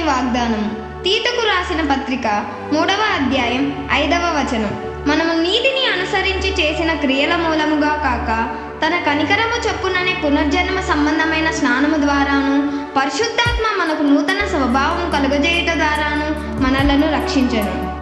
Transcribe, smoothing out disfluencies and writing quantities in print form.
వాగ్దానం. తీతుకు రాసిన పత్రిక 3వ అధ్యాయం 5వ వచనం. మనము నీతిని అనుసరించి చేసిన క్రియల మూలముగా కాక తన కనికరము చొప్పుననే పునర్జన్మ సంబంధమైన స్నానము ద్వారాను పరిశుద్ధాత్మ మనకు నూతన స్వభావం కలుగజేయుట ద్వారాను మనలను రక్షించెను.